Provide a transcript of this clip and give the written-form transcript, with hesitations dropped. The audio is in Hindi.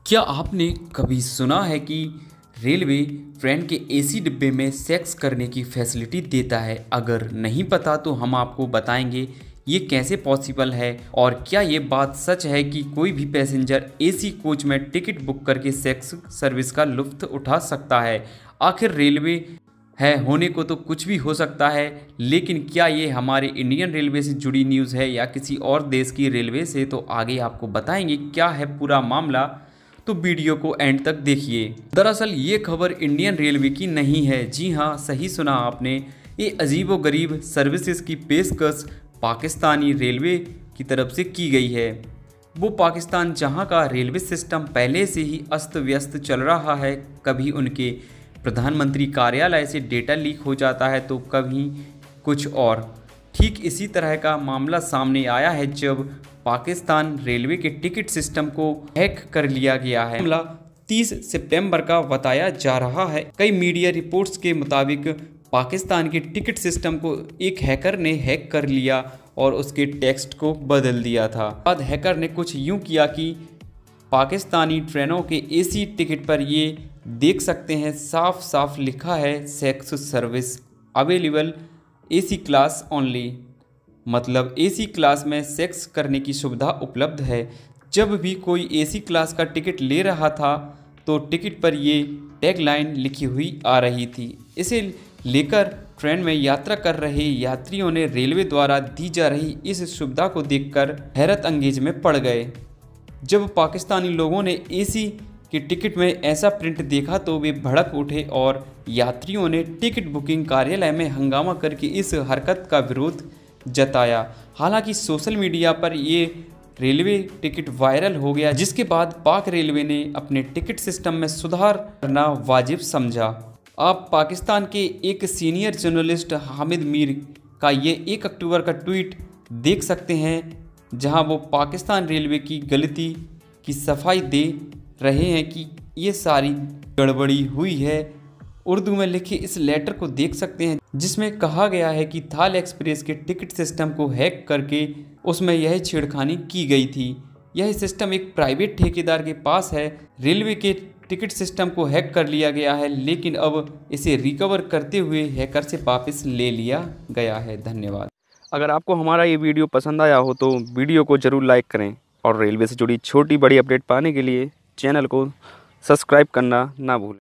क्या आपने कभी सुना है कि रेलवे ट्रेन के एसी डिब्बे में सेक्स करने की फैसिलिटी देता है? अगर नहीं पता तो हम आपको बताएंगे ये कैसे पॉसिबल है और क्या ये बात सच है कि कोई भी पैसेंजर एसी कोच में टिकट बुक करके सेक्स सर्विस का लुत्फ उठा सकता है। आखिर रेलवे है होने को तो कुछ भी हो सकता है, लेकिन क्या ये हमारे इंडियन रेलवे से जुड़ी न्यूज़ है या किसी और देश की रेलवे से, तो आगे आपको बताएंगे क्या है पूरा मामला। तो वीडियो को एंड तक देखिए। दरअसल ये खबर इंडियन रेलवे की नहीं है। जी हाँ, सही सुना आपने। ये अजीबोगरीब सर्विसेज की पेशकश पाकिस्तानी रेलवे की तरफ से की गई है। वो पाकिस्तान जहाँ का रेलवे सिस्टम पहले से ही अस्त व्यस्त चल रहा है। कभी उनके प्रधानमंत्री कार्यालय से डेटा लीक हो जाता है तो कभी कुछ और। ठीक इसी तरह का मामला सामने आया है जब पाकिस्तान रेलवे के टिकट सिस्टम को हैक कर लिया गया है। मामला 30 सितंबर का बताया जा रहा है। कई मीडिया रिपोर्ट्स के मुताबिक पाकिस्तान के टिकट सिस्टम को एक हैकर ने हैक कर लिया और उसके टेक्स्ट को बदल दिया था। बाद हैकर ने कुछ यूं किया कि पाकिस्तानी ट्रेनों के एसी टिकट पर ये देख सकते हैं, साफ साफ लिखा है sex service available AC class only. मतलब एसी क्लास में सेक्स करने की सुविधा उपलब्ध है। जब भी कोई एसी क्लास का टिकट ले रहा था तो टिकट पर ये टैगलाइन लिखी हुई आ रही थी। इसे लेकर ट्रेन में यात्रा कर रहे यात्रियों ने रेलवे द्वारा दी जा रही इस सुविधा को देखकर हैरत अंगेज में पड़ गए। जब पाकिस्तानी लोगों ने एसी के टिकट में ऐसा प्रिंट देखा तो वे भड़क उठे और यात्रियों ने टिकट बुकिंग कार्यालय में हंगामा करके इस हरकत का विरोध जताया। हालांकि सोशल मीडिया पर ये रेलवे टिकट वायरल हो गया, जिसके बाद पाक रेलवे ने अपने टिकट सिस्टम में सुधार करना वाजिब समझा। आप पाकिस्तान के एक सीनियर जर्नलिस्ट हामिद मीर का ये 1 अक्टूबर का ट्वीट देख सकते हैं, जहां वो पाकिस्तान रेलवे की गलती की सफाई दे रहे हैं कि ये सारी गड़बड़ी हुई है। उर्दू में लिखे इस लेटर को देख सकते हैं जिसमें कहा गया है कि थाल एक्सप्रेस के टिकट सिस्टम को हैक करके उसमें यह छेड़खानी की गई थी। यह सिस्टम एक प्राइवेट ठेकेदार के पास है। रेलवे के टिकट सिस्टम को हैक कर लिया गया है, लेकिन अब इसे रिकवर करते हुए हैकर से वापस ले लिया गया है। धन्यवाद। अगर आपको हमारा ये वीडियो पसंद आया हो तो वीडियो को ज़रूर लाइक करें और रेलवे से जुड़ी छोटी बड़ी अपडेट पाने के लिए चैनल को सब्सक्राइब करना ना भूलें।